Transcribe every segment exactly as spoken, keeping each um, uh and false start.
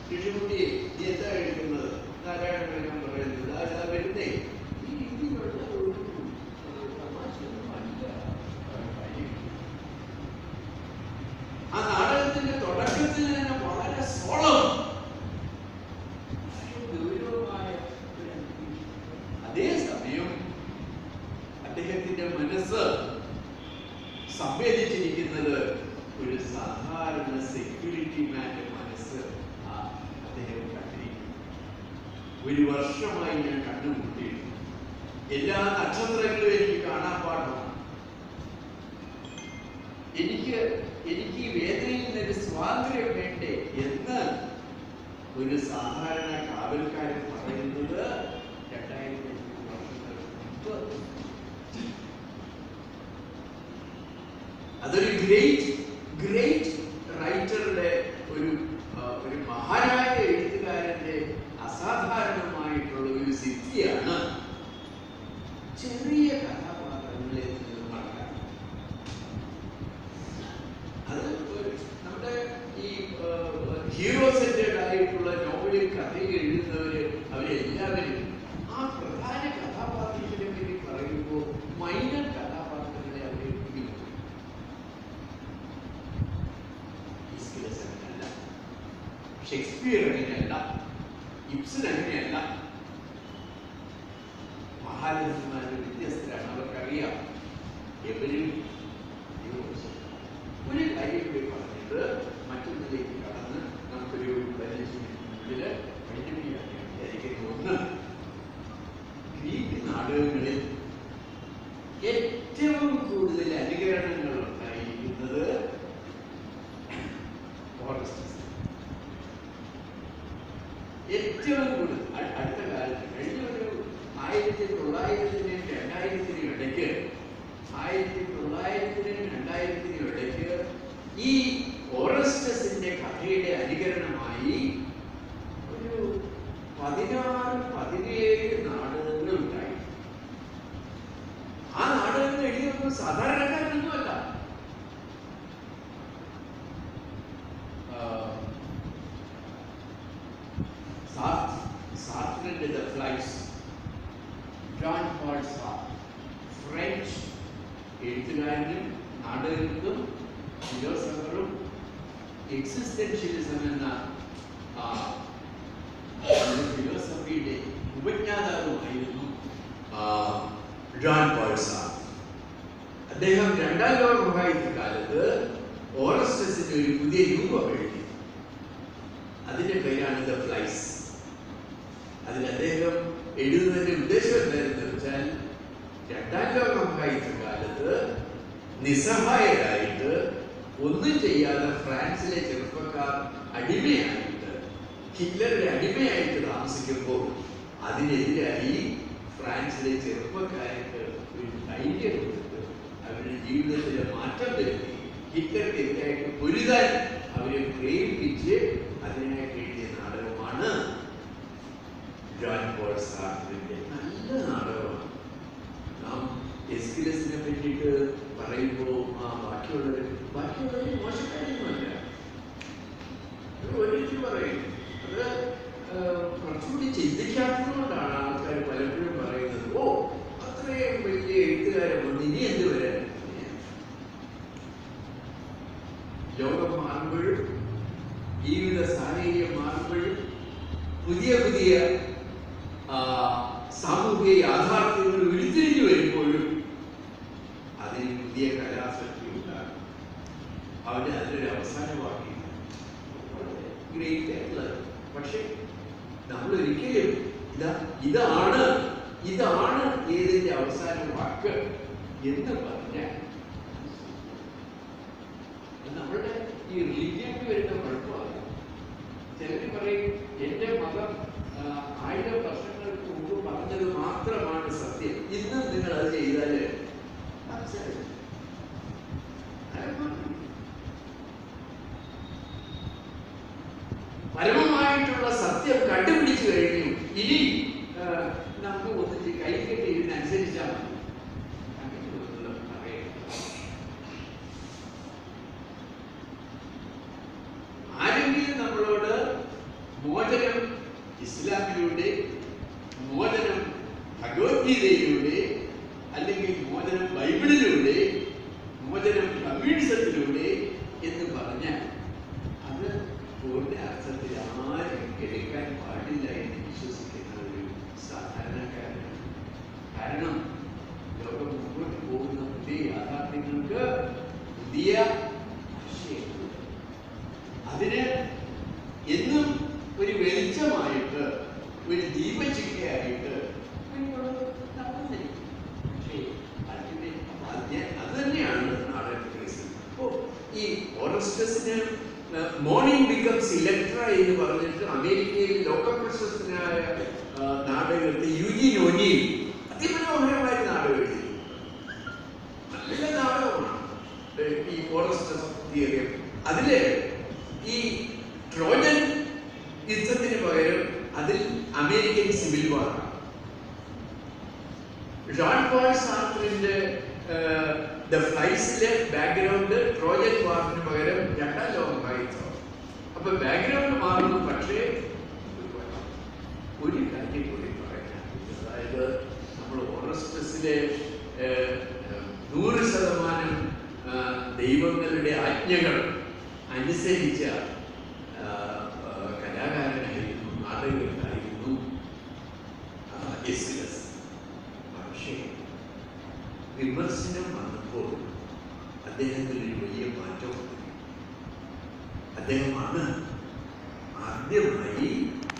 ഋഷികുട്ടി എന്താ എഴുതുന്നത് നാരായണൻ പറയുന്നത് അതാ വരുന്നേ ഈ രീതിയിലുള്ള ഒരു ആ നാടകത്തിന്റെ തുടക്കത്തിൽ തന്നെ വളരെ സോളം ഗൗരവമായ അതേസമയം അദ്ദേഹത്തിന്റെ മനസ്സ് സംവേദിച്ചിരിക്കുന്നത് ഒരു സാധാരണ സെക്യൂരിറ്റി മാന്റെ മനസ്സ് അദ്ദേഹം കണ്ടിരിക്കുന്നു. ഒരു വർഷമായി ഞാൻ കണ്ടുമുട്ടിയിരുന്നു. എല്ലാ നക്ഷത്രങ്ങളും എനിക്ക് കാണാൻ പാടില്ല. എനിക്ക് എനിക്ക് ഈ വേദനയിൽ നിന്നൊരു സ്വാതന്ത്ര്യം വേണ്ടേ എന്ന് ഒരു സാധാരണ കാവൽക്കാരൻ പറയുന്നത് രണ്ടായിരത്തി വർഷങ്ങൾക്ക് മുമ്പ്. അതൊരു ഗ്രേറ്റ് ഗ്രേറ്റ് റൈറ്ററുടെ ഒരു ഒരു മഹാനായ എഴുത്തുകാരന്റെ അസാധാരണമായിട്ടുള്ള ഒരു സിദ്ധിയാണ് ചെറിയ കഥാപാത്രങ്ങളെ നിന്ന് മറക്കാൻ. അത് നമ്മുടെ ഈ ഹീറോ സെന്റേഡ് ആയിട്ടുള്ള നോവലിൽ കഥ എഴുതുന്നവര് അവരെല്ലാവരും ആ പ്രധാന കഥാപാത്രത്തിനെ പറ്റി പറയുമ്പോൾ മൈനർ കഥാപാത്രങ്ങളെ അവരെ ഉപയോഗിക്കും. ഈസ്കിലസ് അങ്ങനെയല്ല, ഷേക്സ്പിയർ അങ്ങനെയല്ല, ഇബ്സൺ അങ്ങനെയല്ല. മഹാരഥന്മാരുടെ വ്യത്യസ്തരാണ്. അവർക്കറിയാം എവരും ഒരു കാര്യം കൂടി പറഞ്ഞിട്ട് മറ്റൊന്നിലേക്ക് കടന്ന് നമുക്കൊരു പരിചയത്തിനുള്ളില് പഠിപ്പിക്കുകയാണ് വിചാരിക്കുന്നത്. ഒന്ന്, ഗ്രീക്ക് നാടകങ്ങളിൽ ഏറ്റവും കൂടുതൽ അനുകരണങ്ങൾ ഉണ്ടായിരിക്കുന്നത് ഏറ്റവും കൂടുതൽ അടുത്ത കാലത്ത് കഴിഞ്ഞ ഒരു ആയിരത്തി തൊള്ളായിരത്തിനും രണ്ടായിരത്തിനും ഇടയ്ക്ക് ആയിരത്തി തൊള്ളായിരത്തിനും രണ്ടായിരത്തിനും ഇടയ്ക്ക് ഈ ഓറസ്റ്റസിന്റെ കഥയുടെ അനുകരണമായി ഒരു പതിനാറ് പതിനേഴ് നാടകങ്ങൾ ഉണ്ടായി. ആ നാടകങ്ങൾ എഴുതിയപ്പോൾ സാധാരണക്കാരനൊന്നുമല്ല. സാർട്രിന്റെ the flies, John Paul Sartre, French എഴുത്തുകാരനും നാടകൃത്തും ഫിലോസഫറും എക്സിസ്റ്റൻഷ്യലിസം എന്ന ഫിലോസഫിയുടെ ഉപജ്ഞാതാവുമായിരുന്നു ജോൺ പോൾ സാർട്ര്. അദ്ദേഹം രണ്ടാം ലോക മഹായുദ്ധകാലത്ത് ഓറസ്റ്റസിന്റെ ഒരു പുതിയ രൂപം എഴുതി. അതിന്റെ പേരാണ് ദ ഫ്ലൈസ്. അതിൽ അദ്ദേഹം എഴുതുന്നതിന്റെ ഉദ്ദേശം എന്താണെന്ന് വെച്ചാൽ രണ്ടാം ലോക മഹായുദ്ധകാലത്ത് നിസ്സഹായരായിട്ട് ഒന്നും ചെയ്യാതെ ഫ്രാൻസിലെ ചെറുപ്പക്കാർ അടിമയായിട്ട് ഹിറ്റ്ലറുടെ അടിമയായിട്ട് താമസിക്കുമ്പോൾ അതിനെതിരായി ഫ്രാൻസിലെ ചെറുപ്പക്കാർക്ക് ഒരു ധൈര്യം കൊടുത്ത് അവരുടെ ജീവിതത്തിലെ മാറ്റം വരുത്തി ഹിറ്റ്ലർക്കെതിരായിട്ട് പൊരുതാൻ അവരെ പ്രേരിപ്പിച്ച് അതിനായിട്ട് എഴുതിയ നാടകമാണ് ജോൺ പോൾ സാർട്രിന്റെ. നല്ല നാടകമാണ്. നാം എസ്കിലസിനെ പറ്റിയിട്ട് പറയുമ്പോൾ ആ ബാക്കിയുള്ളവർ ബാക്കിയുള്ളവർ മോശക്കാരൊന്നുമല്ല. ഒരിക്കലും പറയും അത് കുറച്ചുകൂടി ചിന്തിക്കാത്തതുകൊണ്ടാണ് ആൾക്കാർ പലപ്പോഴും പറയുന്നത് ഓ അത്രയും വലിയ എഴുത്തുകാരൻ വന്ന് ഇനി എന്ത് വരാൻ. ലോകം മാറുമ്പോഴും ജീവിത സാഹചര്യം മാറുമ്പോഴും പുതിയ പുതിയ സാമൂഹിക യാഥാർത്ഥ്യങ്ങൾ ഉരുത്തിരിഞ്ഞു വരുമ്പോഴും അതിന് പുതിയ കലാസക്തി ഉണ്ടാകും. അവന് അതിനൊരു അവസാനമാക്കി ഗ്രേറ്റ് ആയിട്ടുള്ളത്. പക്ഷെ നമ്മൾ ഒരിക്കലും ഇതാ ഇതാണ് ഇതാണ് ഏതിന്റെ അവസാന വാക്ക് എന്ന് പറഞ്ഞാൽ നമ്മളുടെ ഈ റിലീജിയനിൽ വരുന്ന കുഴപ്പമാണ്. ചിലർ പറയും എന്റെ മതം ആയിരം വർഷങ്ങൾക്ക് മുമ്പ് പറഞ്ഞത് മാത്രമാണ് സത്യം, ഇന്നും നിങ്ങൾ അത് ചെയ്താല് പരമമായിട്ടുള്ള സത്യം കണ്ടുപിടിച്ചു കഴിഞ്ഞു. ഇനി നമുക്ക് ഒന്നിച്ച് കൈകെട്ടി ഇതിനനുസരിച്ചാൽ മതി. ആരെങ്കിലും നമ്മളോട് മോചനം ഇസ്ലാമിലൂടെ, മോചനം ഭഗവത്ഗീതയിലൂടെ, അല്ലെങ്കിൽ മോചനം ബൈബിളിലൂടെ, മോചനം കമ്മ്യൂണിസത്തിലൂടെ എന്ന് പറഞ്ഞാൽ അത് പൂർണ്ണ അർത്ഥത്തിൽ ആരും എടുക്കാൻ പാടില്ല എന്ന് വിശ്വസിക്കുന്ന ഒരു സാധാരണക്കാരനാണ്. കാരണം ലോകം മുമ്പോട്ട് പോകുന്ന പുതിയ യാഥാർത്ഥ്യങ്ങൾക്ക് പുതിയ ആശയങ്ങൾ, അതിന് എന്നും ഒരു വെളിച്ചമായിട്ട്, ഒരു ദീപശിഖയായിട്ട് നടന്നിരിക്കും. പക്ഷേ അതിന്റെ അത് തന്നെയാണ് നാടക കേസ്. അപ്പോൾ ഈ ഓറസ്റ്റസിന് മോർണിംഗ് ബിക്കംസ് ഇലക്ട്ര എന്ന് പറഞ്ഞിട്ട് അമേരിക്കയിൽ ലോകപ്രശസ്തനായ നാടകത്തിൽ യൂജിൻ ഒനീൽ അതിമനോഹരമായ നാടകം എഴുതി. നല്ല നാടകമാണ് ഈ ഓറസ്റ്റസ് തിയറി. അതില് ഈ ട്രോജൻ യുദ്ധത്തിന് പകരം അതിൽ American civil war. John Paul സാർട്രിന്റെ ദ ഫ്ലൈസിലെ ബാക്ക്ഗ്രൗണ്ട് ട്രോജൻ വാറിന് പകരം രണ്ടാം ലോക മഹായുദ്ധം. അപ്പൊ ബാക്ക്ഗ്രൗണ്ട് മാറുന്നു. പക്ഷേ ഒരു കാര്യം കൂടി പറയാൻ, അതായത് നമ്മൾ ഓറസ്റ്റസിലെ നൂറ് ശതമാനം ദൈവങ്ങളുടെ ആജ്ഞകൾ അനുസരിച്ച കലാകാരനായിരുന്നു, നാടകനായിരുന്നു എസ്കിലസ്. പക്ഷേ വിമർശനം വന്നപ്പോൾ അദ്ദേഹത്തിന് ഒരു വലിയ മാറ്റം വന്നു. അദ്ദേഹമാണ് ആദ്യമായി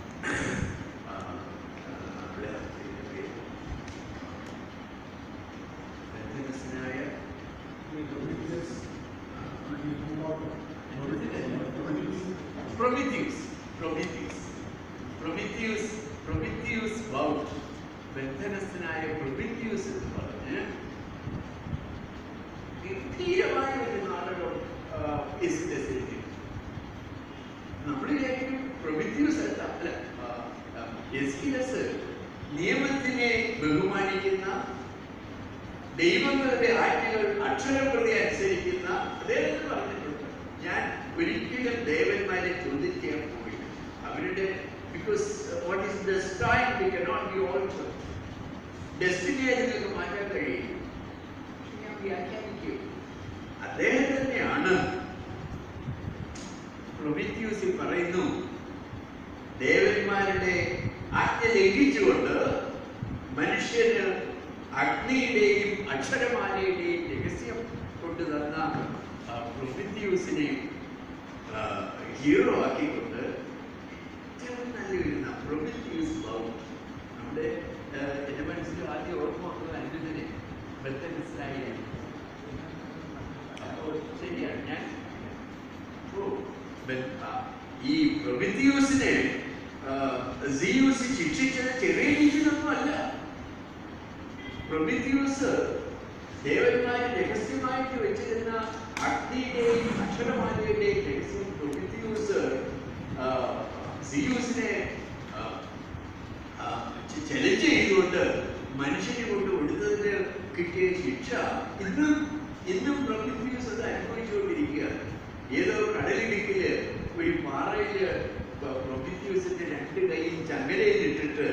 Prometheus, Prometheus, Prometheus, Prometheus vowed. ബന്ധനസ്ഥനായ പ്രൊമീത്തിയൂസ് എന്ന് പറഞ്ഞ് ഗംഭീരമായ ഒരു നാടകം എസ്കിലസ്. നമ്മൾ വിചാരിക്കും പ്രൊമീത്തിയൂസ് അല്ല, അല്ല എസ്കിലസ് നിയമത്തിനെ ബഹുമാനിക്കുന്ന, ദൈവങ്ങളുടെ ആജ്ഞകൾ അക്ഷരപ്രതി അനുസരിക്കുന്ന അദ്ദേഹത്തിന് പറഞ്ഞിട്ടുണ്ട്. ഞാൻ ഒരിക്കലും ദേവന്മാരെ ചോദ്യം ചെയ്യാൻ പോയില്ല. അവരുടെ because what is destine we cannot be altered. ഡെസ്റ്റിനിയെ നിങ്ങൾക്ക് മാറ്റാൻ കഴിയും. ഞാൻ വ്യാഖ്യാനിക്കും. അദ്ദേഹം തന്നെയാണ് പ്രൊമീത്തിയൂസിൽ പറയുന്നു, ദേവന്മാരുടെ ആജ്ഞ ലംഘിച്ചുകൊണ്ട് മനുഷ്യന് അഗ്നിയുടെയും അക്ഷരമാലയുടെയും രഹസ്യം കൊണ്ടു തന്ന പ്രൊമീത്തിയൂസിനെ ഹീറോ ആക്കിക്കൊണ്ട് ഏറ്റവും നല്ലൊരു പ്രൊമീത്തിയൂസ് ലവ്. നമ്മുടെ എൻ്റെ മനസ്സിൽ ആദ്യം ഓർമ്മ വന്നത് അനുജനെ ബന്ധനസ്ഥനായി. അപ്പോൾ ശരിയാണ്, ഞാൻ ഈ പ്രൊമീത്തിയൂസിനെ സീയൂസ് ശിക്ഷിച്ചത് ചെറിയ രീതിയിലൊന്നും അല്ല. പ്രൊമീത്തിയൂസ് ദേവന്മാരെ രഹസ്യമായിട്ട് വെച്ചിരുന്ന അഗ്നിയുടെയും അക്ഷരമാലയുടെയും രഹസ്യം പ്രൊമീത്തിയൂസ് സീയൂസിനെ ചലഞ്ച് ചെയ്തുകൊണ്ട് മനുഷ്യനെ കൊണ്ട് കൊടുത്തതിന് കിട്ടിയ ശിക്ഷ ഇന്നും ഇന്നും പ്രൊമീത്തിയൂസ് അത് അനുഭവിച്ചുകൊണ്ടിരിക്കുകയാണ്. ഏതോ കടലിടുക്കില് ഒരു പാറയില് പ്രൊമീത്തിയൂസിന്റെ രണ്ട് കൈയും ചങ്ങലയിലിട്ടിട്ട്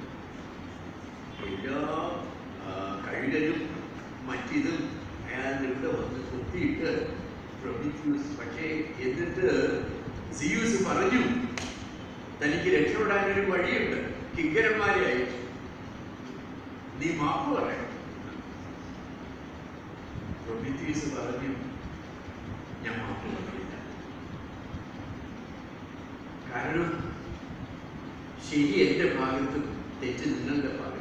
എല്ലാ കഴുകലും മറ്റിതും അയാളുടെ ഇവിടെ വന്ന് കുത്തിയിട്ട് പ്രൊമീത്തിയൂസ്. പക്ഷേ എന്നിട്ട് സീയൂസ് പറഞ്ഞു തനിക്ക് രക്ഷപ്പെടാനൊരു വഴിയുണ്ട്, കിങ്കരന്മാരെ അയച്ചു, നീ മാപ്പ് പറയാം. പ്രൊമീത്തിയൂസ് പറഞ്ഞു, ഞാൻ മാപ്പ് പറയില്ല. കാരണം ശരി എൻ്റെ ഭാഗത്തും തെറ്റ് നിങ്ങളുടെ ഭാഗത്തും.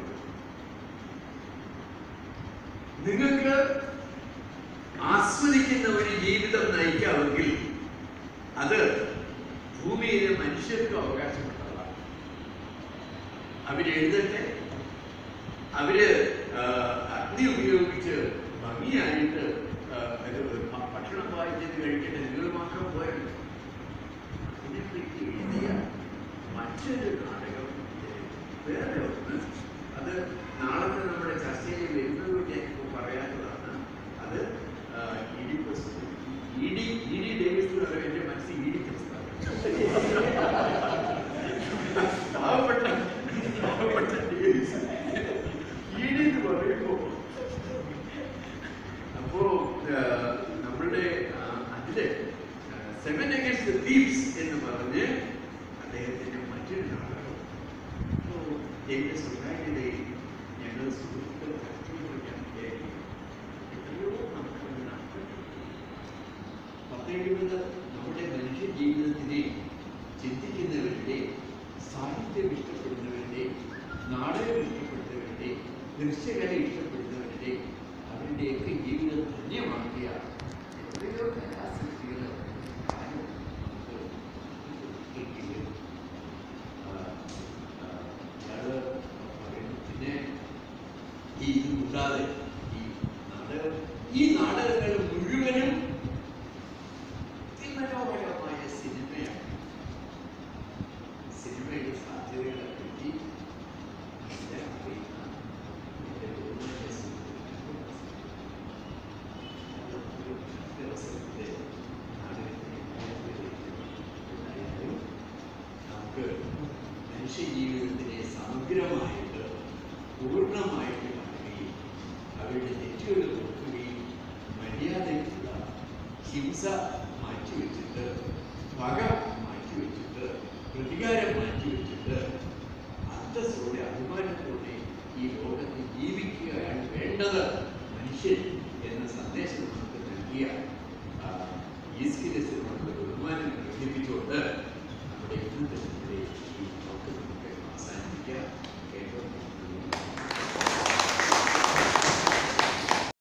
നിങ്ങൾക്ക് ആസ്വദിക്കുന്ന ഒരു ജീവിതം നയിക്കാമെങ്കിൽ അത് ഭൂമിയിലെ മനുഷ്യർക്ക് അവകാശപ്പെട്ടതാണ്. അവരെഴുതട്ടെ, അവര് അഗ്നി ഉപയോഗിച്ച് ഭംഗിയായിട്ട് ഭക്ഷണം വായിച്ചത് കഴിക്കട്ടെ, നിങ്ങൾ മാത്രം പോയല്ലോ. ഇതിനെപ്പറ്റി എഴുതിയ മറ്റൊരു നാടകം വേറെ ഒന്ന്, അത് നാളത്തെ നമ്മുടെ ചർച്ചയിൽ വരുന്നത് കൊണ്ട് എനിക്ക് പറയാനുള്ളതാണ്. അത് ഇ ഡി ഡേവിസ് എന്ന് പറയുമ്പോൾ എൻ്റെ മനസ്സിൽ ഇ ഡി പ്രസ്ഥാനം എന്റെ സ്വകാര്യതയിൽ ഞങ്ങൾ സുഹൃത്തുക്കൾ കടത്തിവിടാൻ വിചാരിക്കും. എത്രയോ നമുക്ക് നഷ്ടപ്പെട്ടു. പത്തെഴുപത് നമ്മുടെ മനുഷ്യ ജീവിതത്തിനെ ചിന്തിക്കുന്നവരുടെ, സാഹിത്യം ഇഷ്ടപ്പെടുന്നവരുടെ, നാടകം ഇഷ്ടപ്പെടുന്നവരുടെ, ദൃശ്യകല ഇഷ്ടപ്പെടുന്നവരുടെ അവരുടെയൊക്കെ ജീവിതം ധന്യമാക്കിയ എത്രയോ കലാസൃഷ്ടികൾ പിന്നെ ഈ ഇത് കൂടാതെ ഈ നാടകം ഈ നാടകങ്ങൾ മുഴുവനും അതിമനോഹരമായ സിനിമയാണ്. സിനിമയുടെ സാധ്യതകളെ പറ്റി മനസ്സിലാക്കിയിരുന്ന എൻ്റെ ബഹുമാന്യ അവസരത്തിലെ നാടകത്തിനെ ഉണ്ടായാലും നമുക്ക് മനുഷ്യ ജീവിതത്തിനെ സമഗ്രമായിട്ട് പൂർണ്ണമായിട്ട് കാണുകയും അവരുടെ തെറ്റുകൾ നോക്കുകയും മര്യാദയ്ക്കുള്ള ഹിംസ മാറ്റിവെച്ചിട്ട്, പക മാറ്റിവെച്ചിട്ട്, പ്രതികാരം മാറ്റിവെച്ചിട്ട് അന്തസ്സോടെ അഭിമാനത്തോടെ ഈ ലോകത്ത് ജീവിക്കുകയാണ് വേണ്ടത് മനുഷ്യൻ എന്ന സന്ദേശം നമുക്ക് നൽകിയ ഈസ്കിലസിനോടുള്ള ബഹുമാനം പ്രകടിപ്പിച്ചുകൊണ്ട് നമ്മുടെ ഇന്നത്തെ നമ്മുടെ ഈ ടോക്ക് നമുക്ക് അവസാനിപ്പിക്കാം. കേട്ടോ